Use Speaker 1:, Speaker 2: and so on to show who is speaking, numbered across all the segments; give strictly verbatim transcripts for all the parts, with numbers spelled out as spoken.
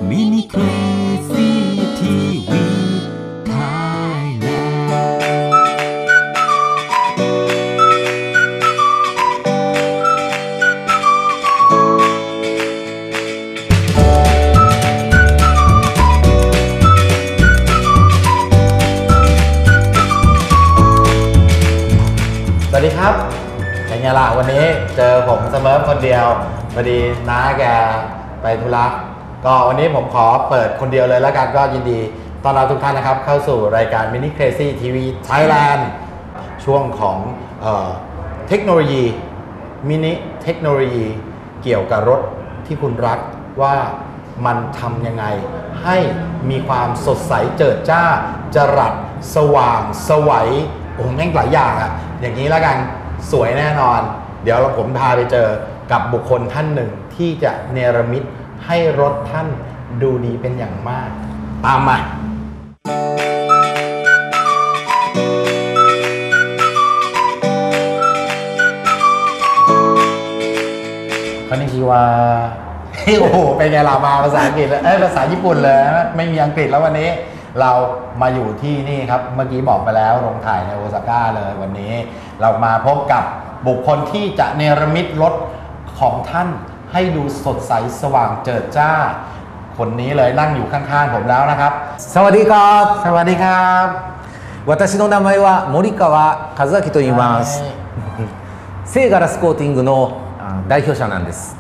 Speaker 1: มินิเครซี่ทีวีไทยแล
Speaker 2: สวัสดีครับเป็นไงล่ะวันนี้เจอผมเสมอคนเดียวพอดีน้าแกไปธุระก็วันนี้ผมขอเปิดคนเดียวเลยแล้วกันก็ยินดีต้อนรับทุกท่านนะครับเข้าสู่รายการ Mini Crazy ที วี Thailand ช่วงของเอ่อเทคโนโลยีมินิเทคโนโลยีเกี่ยวกับรถที่คุณรักว่ามันทำยังไงให้มีความสดใสเจิดจ้าจรัสสว่างสวัยโอ้โหแม่งหลายอย่างอะอย่างนี้แล้วกันสวยแน่นอนเดี๋ยวเราผมพาไปเจอกับบุคคลท่านหนึ่งที่จะเนรมิตให้รถท่านดูดีเป็นอย่างมากตามมาคอนนิชิวาโอ้โหเป็นไงล่ะมาภาษาอังกฤษเลยเอ้ยภาษาญี่ปุ่นเลยไม่มีอังกฤษแล้ววันนี้เรามาอยู่ที่นี่ครับเมื่อกี้บอกไปแล้วโรงถ่ายในโอซาก้าเลยวันนี้เรามาพบกับบุคคลที่จะเนรมิตรถของท่านให้ดูสดใสสว่างเจิดจ้าคนนี้เลยนั่งอยู่ข้างๆผมแล้วนะครับ
Speaker 3: สวัสดีครับ
Speaker 2: สวัสดีครับ
Speaker 3: 私の名前は森川和明と言います聖ガラスコーティングの代表者なんです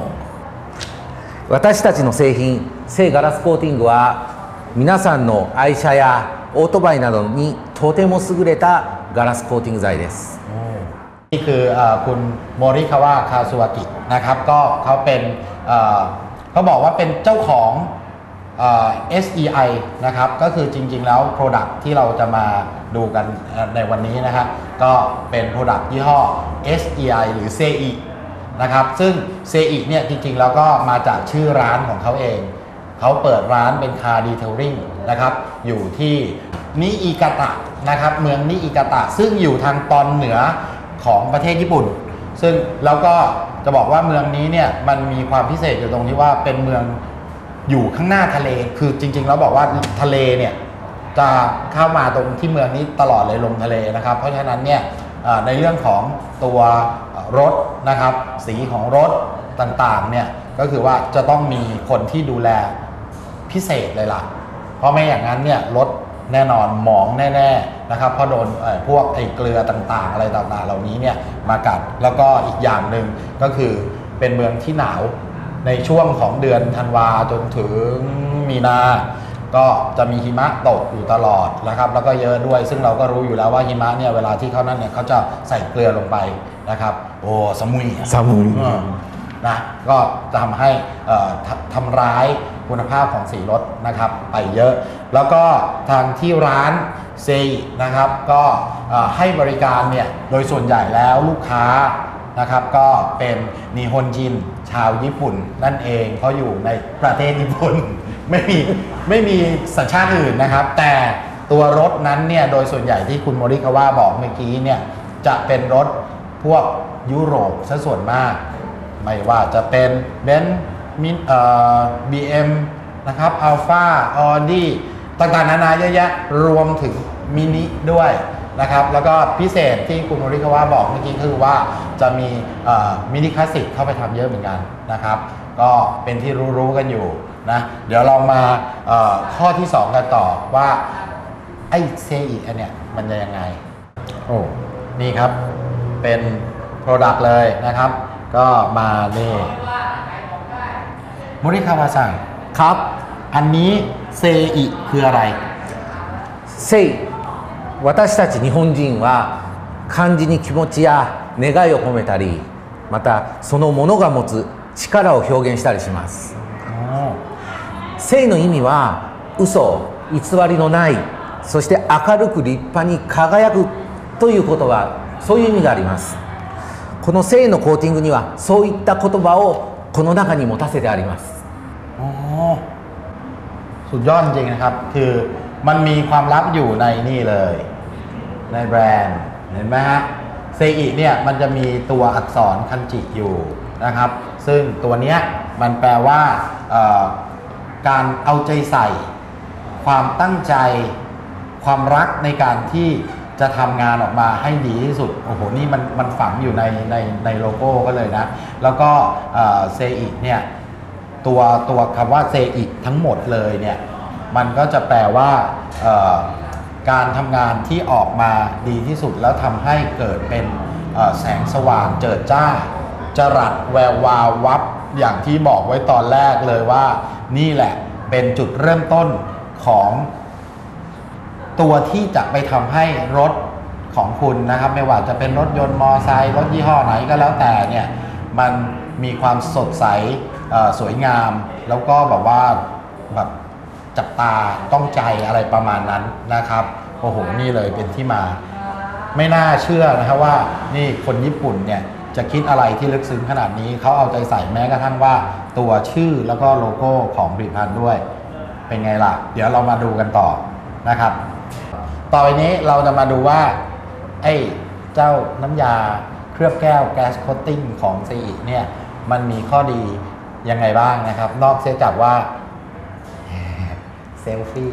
Speaker 3: 私たちの製品聖ガラスコーティングは皆さんの愛車やオートバイなどにとても優れたガラスコーティング剤です
Speaker 2: นี่คือคุณโมริคาวะคาซุวากินะครับก็เขาเป็นเขาบอกว่าเป็นเจ้าของ เอส อี ไอ นะครับก็คือจริงๆแล้ว Product ที่เราจะมาดูกันในวันนี้นะครับก็เป็น Product ยี่ห้อ เอส อี ไอ หรือ เซ อิ นะครับซึ่ง เซ อิ เนี่ยจริงๆแล้วก็มาจากชื่อร้านของเขาเองเขาเปิดร้านเป็นคาร์ดีเทลลิ่งนะครับอยู่ที่นิอิกาตะนะครับเมืองนิอิกาตะซึ่งอยู่ทางตอนเหนือของประเทศญี่ปุ่นซึ่งแล้วก็จะบอกว่าเมืองนี้เนี่ยมันมีความพิเศษอยู่ตรงที่ว่าเป็นเมืองอยู่ข้างหน้าทะเลคือจริงๆแล้วบอกว่าทะเลเนี่ยจะเข้ามาตรงที่เมืองนี้ตลอดเลยลงทะเลนะครับเพราะฉะนั้นเนี่ยในเรื่องของตัวรถนะครับสีของรถต่างๆเนี่ยก็คือว่าจะต้องมีคนที่ดูแลพิเศษเลยล่ะเพราะไม่อย่างนั้นเนี่ยรถแน่นอนหมองแน่ๆนะครับเพราะโดนพวกไอ้เกลือต่างๆอะไรต่างๆเหล่านี้เนี่ยมากัดแล้วก็อีกอย่างหนึ่งก็คือเป็นเมืองที่หนาวในช่วงของเดือนธันวาจนถึงมีนาก็จะมีหิมะตกอยู่ตลอดนะครับแล้วก็เยอะด้วยซึ่งเราก็รู้อยู่แล้วว่าหิมะเนี่ยเวลาที่เขานั่นเนี่ยเขาจะใส่เกลือลงไปนะครับโอ้สมุย
Speaker 3: สมุย
Speaker 2: นะก็จะทำให้ทำร้ายคุณภาพของสีรถนะครับไปเยอะแล้วก็ทางที่ร้านเซนะครับก็ให้บริการเนี่ยโดยส่วนใหญ่แล้วลูกค้านะครับก็เป็นนิฮอนจินชาวญี่ปุ่นนั่นเองเขาอยู่ในประเทศญี่ปุ่นไม่มีไม่มีสัญชาติอื่นนะครับแต่ตัวรถนั้นเนี่ยโดยส่วนใหญ่ที่คุณโมริคาวะบอกเมื่อกี้เนี่ยจะเป็นรถพวกยุโรปซะส่วนมากไม่ว่าจะเป็นเบนซ์มินเอ่อ บี เอ็ม นะครับอัลฟาออดี้ต่างๆนานาเยอะแยะรวมถึงมินิด้วยนะครับแล้วก็พิเศษที่คุณโมริคาวะบอกเมื่อกี้คือว่าจะมีมินิคลาสสิกเข้าไปทำเยอะเหมือนกันนะครับก็เป็นที่รู้ๆกันอยู่นะเดี๋ยวเรามาข้อที่สองกันต่อว่าไอ้เซอิอันเนี้ยมันจะยังไงโอ้นี่ครับเป็น Product เลยนะครับก็มานี่โมริคาวะสั่ง
Speaker 3: ครับ
Speaker 2: อันนี้เซอิคืออะไร
Speaker 3: เซอิ私たち日本人は漢字に気持ちや願いを込めたりまたそのものが持つ力を表現したりします正の意味は嘘偽りのないそして明るく立派に輝くという言葉そういう意味がありますこの正のコーティングにはそういった言葉をこの中に持たせてあります
Speaker 2: อ๋อสุดยอดจริงนะครับคือมันมีความลับอยู่ในนี่เลยในแบรนด์เห็นไหมฮะเซอิเนี่ยมันจะมีตัวอักษรคันจิอยู่นะครับซึ่งตัวเนี้ยมันแปลว่าการเอาใจใส่ ความตั้งใจความรักในการที่จะทำงานออกมาให้ดีที่สุดโอ้โหนี่มันมันฝังอยู่ในในในโลโก้ก็เลยนะแล้วก็เซอิเนี่ยตัวตัวคำว่าเซอิทั้งหมดเลยเนี่ยมันก็จะแปลว่าการทำงานที่ออกมาดีที่สุดแล้วทำให้เกิดเป็นแสงสว่างเจิดจ้าจรัสแวววาววับอย่างที่บอกไว้ตอนแรกเลยว่านี่แหละเป็นจุดเริ่มต้นของตัวที่จะไปทำให้รถของคุณนะครับไม่ว่าจะเป็นรถยนต์มอเตอร์ไซค์รถยี่ห้อไหนก็แล้วแต่เนี่ยมันมีความสดใสสวยงามแล้วก็แบบว่าแบบจับตาต้องใจอะไรประมาณนั้นนะครับโอ้โหนี่เลยเป็นที่มาไม่น่าเชื่อนะครับว่านี่คนญี่ปุ่นเนี่ยจะคิดอะไรที่ลึกซึ้งขนาดนี้เขาเอาใจใส่แม้กระทั่งว่าตัวชื่อแล้วก็โลโก้ของผลิตภัณฑ์ด้วยเป็นไงล่ะเดี๋ยวเรามาดูกันต่อนะครับต่อไปนี้เราจะมาดูว่าไอ้เจ้าน้ำยาเคลือบแก้วแก๊สโคตติ้งของซีอิเนี่ยมันมีข้อดียังไงบ้างนะครับนอกเสียจากว่าเซลฟี่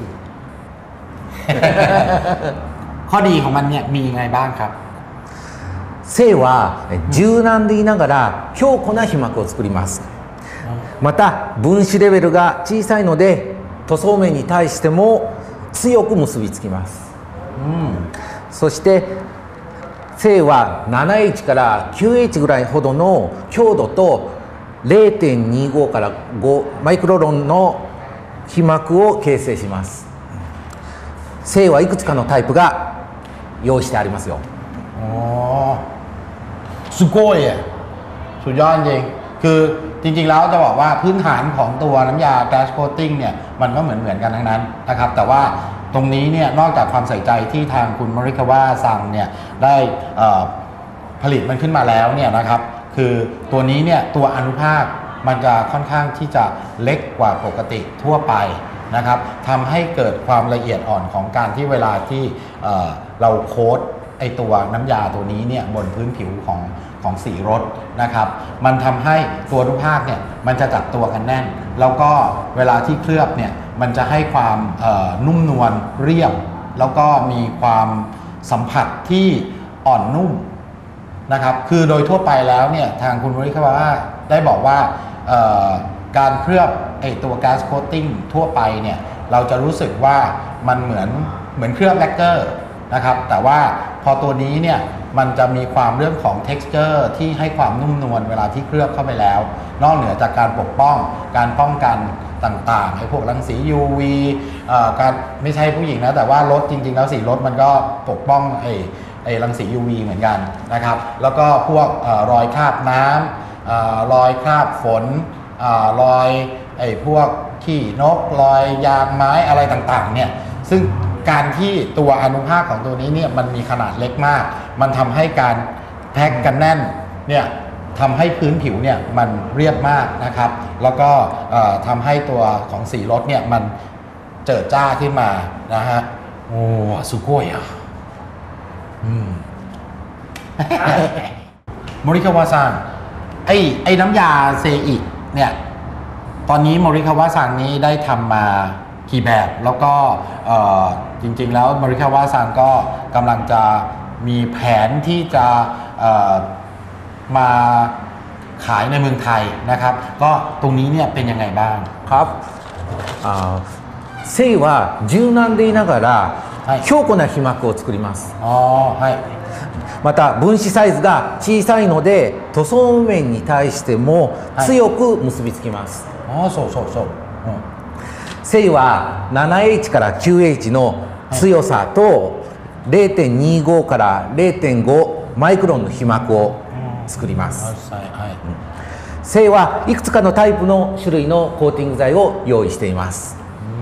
Speaker 2: ข้อดีของมันเนี่ยมียังไงบ้างครับ
Speaker 3: 性は柔軟でいながら強固な皮膜を作りますまた分子レベルが小さいので塗装面に対しても強く結びつきます、うん、そして性は ななエイチ から きゅうエイチ ぐらいほどの強度と れいてんにじゅうご からごマイクロロンの皮膜を形成します性はいくつかのタイプが用意してありますよ
Speaker 2: อ๋อสุโกยอ่ะสุดยอดจริงคือจริงๆแล้วจะบอกว่าพื้นฐานของตัวน้ำยาแกสโคตติ้งเนี่ยมันก็เหมือนเหมือนกันทั้งนั้นนะครับแต่ว่าตรงนี้เนี่ยนอกจากความใส่ใจที่ทางคุณมริคาวะซังเนี่ยได้ผลิตมันขึ้นมาแล้วเนี่ยนะครับคือตัวนี้เนี่ยตัวอนุภาคมันจะค่อนข้างที่จะเล็กกว่าปกติทั่วไปนะครับทำให้เกิดความละเอียดอ่อนของการที่เวลาที่เราโค้ดไอตัวน้ำยาตัวนี้เนี่ยบนพื้นผิวของของสีรถนะครับมันทำให้ตัวอนุภาคเนี่ยมันจะจับตัวกันแน่นแล้วก็เวลาที่เคลือบเนี่ยมันจะให้ความนุ่มนวลเรียบแล้วก็มีความสัมผัสที่อ่อนนุ่มนะครับคือโดยทั่วไปแล้วเนี่ยทางคุณวริคาวะได้บอกว่าการเคลือบไอตัวแก๊สโคตติ้งทั่วไปเนี่ยเราจะรู้สึกว่ามันเหมือนเหมือนเคลือบแลกเกอร์นะครับแต่ว่าพอตัวนี้เนี่ยมันจะมีความเรื่องของ texture ที่ให้ความนุ่มนวลเวลาที่เคลือบเข้าไปแล้วนอกเหนือจากการปกป้องการป้องกันต่างๆไอ้พวกรังสี ยู วี การไม่ใช่ผู้หญิงนะแต่ว่ารถจริงๆแล้วสีรถมันก็ปกป้องไอ้ไอ้รังสี ยู วี เหมือนกันนะครับแล้วก็พวกรอยคราบน้ำรอยคราบฝนรอยไอ้พวกขี้นกรอยยางไม้อะไรต่างๆเนี่ยซึ่งการที่ตัวอนุภาคของตัวนี้เนี่ยมันมีขนาดเล็กมากมันทำให้การแพ็กกันแน่นเนี่ยทำให้พื้นผิวเนี่ยมันเรียบมากนะครับแล้วก็ทำให้ตัวของสีรถเนี่ยมันเจิดจ้าขึ้นมานะฮะโอ้สุโกยอ่ะอืม โมริคาวะซังไอ้ไอ้น้ำยาเซอิเนี่ยตอนนี้โมริคาวะซังนี้ได้ทำมากี่แบบแล้วก็จริงๆแล้วโมริคาวะซังก็กำลังจะมีแผนที่จะมาขายในเมืองไทยนะครับก็ตรงนี้เนี่ยเป็นยังไงบ้าง
Speaker 3: ครับ性は柔軟でいながら強固な皮膜を作ります
Speaker 2: อ๋อはい
Speaker 3: また分子サイズが小さいので塗装面に対しても強く結びつきます
Speaker 2: อ๋อそうそうそう
Speaker 3: 性は ななエイチ から きゅうエイチ の強さと れいてんにじゅうご から れいてんご マイクロンの皮膜を作ります性はいくつかのタイプの種類のコーティング剤を用意しています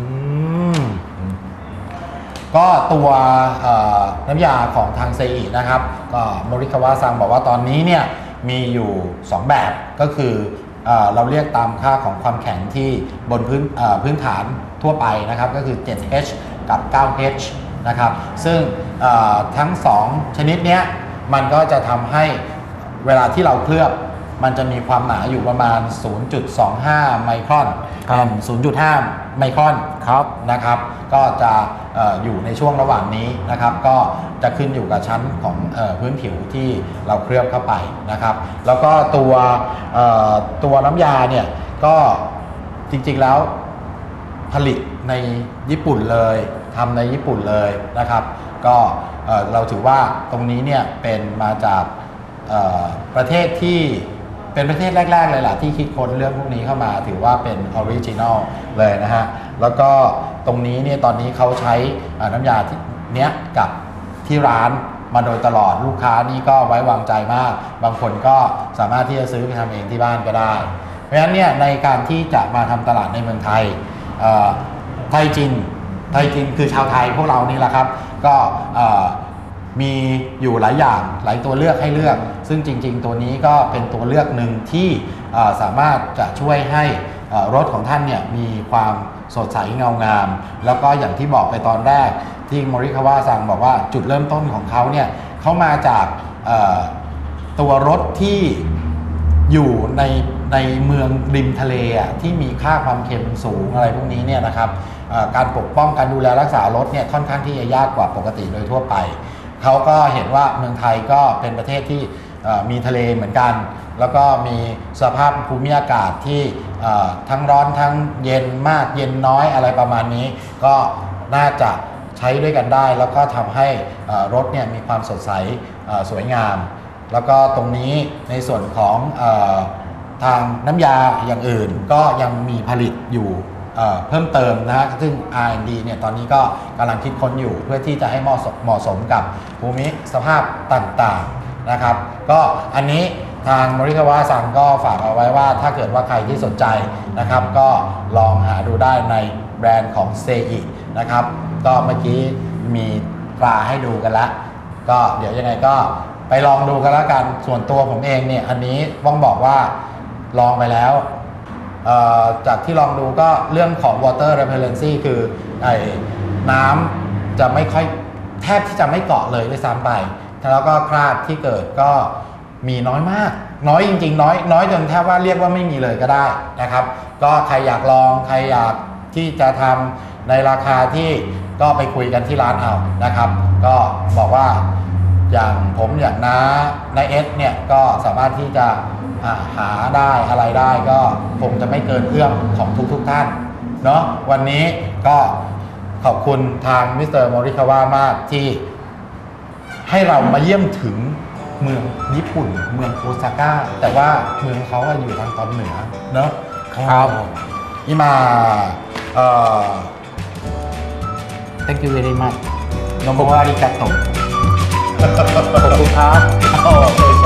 Speaker 2: ก็ตัวน้ำยาของทางเซอินะครับก็โมริคาวะซังบอกว่าตอนนี้เนี่ยมีอยู่สองแบบก็คือเราเรียกตามค่าของความแข็งที่บนพื้นพื้นฐานทั่วไปนะครับก็คือ เจ็ดเอช กับ เก้าเอช นะครับซึ่งทั้งสองชนิดนี้มันก็จะทำให้เวลาที่เราเคลือบมันจะมีความหนาอยู่ประมาณ ศูนย์จุดสองห้า ไมครอน
Speaker 3: ครับ
Speaker 2: ศูนย์จุดห้า ไมครอน
Speaker 3: ครับ
Speaker 2: นะครับ ก็จะเอออยู่ในช่วงระหว่างนี้นะครับ ก็จะขึ้นอยู่กับชั้นของเออพื้นผิวที่เราเคลือบเข้าไปนะครับ แล้วก็ตัวเอ่อตัวน้ำยาเนี่ยก็จริงๆแล้วผลิตในญี่ปุ่นเลยทำในญี่ปุ่นเลยนะครับ ก็เอ่อเราถือว่าตรงนี้เนี่ยเป็นมาจากเอ่อประเทศที่เป็นประเทศแรกๆเลยล่ะที่คิดค้นเรื่องพวกนี้เข้ามาถือว่าเป็นออริจินอลเลยนะฮะแล้วก็ตรงนี้เนี่ยตอนนี้เขาใช้เอ่อน้ำยาที่เนี้ยกับที่ร้านมาโดยตลอดลูกค้านี่ก็ไว้วางใจมาก บางคนก็สามารถที่จะซื้อไปทำเองที่บ้านก็ได้ เพราะฉะนั้นเนี่ยในการที่จะมาทำตลาดในเมืองไทยเอ่อไทยจินไทยจินคือชาวไทยพวกเรานี่แหละครับก็เอ่อมีอยู่หลายอย่างหลายตัวเลือกให้เลือก ซึ่งจริงๆตัวนี้ก็เป็นตัวเลือกหนึ่งที่เอ่อสามารถจะช่วยให้เอ่อรถของท่านเนี่ยมีความสดใสเงางาม แล้วก็อย่างที่บอกไปตอนแรกที่โมริคาวะซังบอกว่าจุดเริ่มต้นของเขาเนี่ยเขามาจากเอ่อตัวรถที่อยู่ในในเมืองริมทะเลอ่ะที่มีค่าความเค็มสูงอะไรพวกนี้เนี่ยนะครับเอ่อการปกป้องการดูแลรักษารถเนี่ยค่อนข้างที่จะยากกว่าปกติโดยทั่วไปเขาก็เห็นว่าเมืองไทยก็เป็นประเทศที่เอ่อมีทะเลเหมือนกัน แล้วก็มีสภาพภูมิอากาศที่เอ่อทั้งร้อนทั้งเย็นมากเย็นน้อยอะไรประมาณนี้ ก็น่าจะใช้ด้วยกันได้ แล้วก็ทำให้เอ่อรถเนี่ยมีความสดใสเอ่อสวยงาม แล้วก็ตรงนี้ในส่วนของเอ่อทางน้ำยาอย่างอื่นก็ยังมีผลิตอยู่เอ่อเพิ่มเติมนะฮะซึ่ง อาร์ แอนด์ ดี เนี่ยตอนนี้ก็กำลังคิดค้นอยู่เพื่อที่จะให้เหมาะสมเหมาะสมกับภูมิสภาพต่างๆนะครับก็อันนี้ทางโมริคาวะซังก็ฝากเอาไว้ว่าถ้าเกิดว่าใครที่สนใจนะครับก็ลองหาดูได้ในแบรนด์ของเซอินะครับก็เมื่อกี้มีตราให้ดูกันแล้วก็เดี๋ยวยังไงก็ไปลองดูกันแล้วกันส่วนตัวผมเองเนี่ยอันนี้ต้องบอกว่าลองไปแล้วจากที่ลองดูก็เรื่องของ water repellency คือไอ้น้ำจะไม่ค่อยแทบที่จะไม่เกาะเลยด้วยซ้ำไปแล้วก็คราบที่เกิดก็มีน้อยมากน้อยจริงๆน้อยน้อยจนแทบว่าเรียกว่าไม่มีเลยก็ได้นะครับก็ใครอยากลองใครอยากที่จะทำในราคาที่ก็ไปคุยกันที่ร้านเอานะครับก็บอกว่าอย่างผมอย่างน้าน้าเอสเนี่ยก็สามารถที่จะหาได้อะไรได้ก็คงจะไม่เกินเอื้อมของทุกๆ ท่านเนาะวันนี้ก็ขอบคุณทางมิสเตอร์โมริคาวะมากที่ให้เรามาเยี่ยมถึงเมืองญี่ปุ่นเมืองโอซาก้าแต่ว่าเมืองเขาอยู่ทางตอนเหนือเนาะครับอิมาเอ่อ thank you very much โนโมอาริกาโตะขอบคุณครับ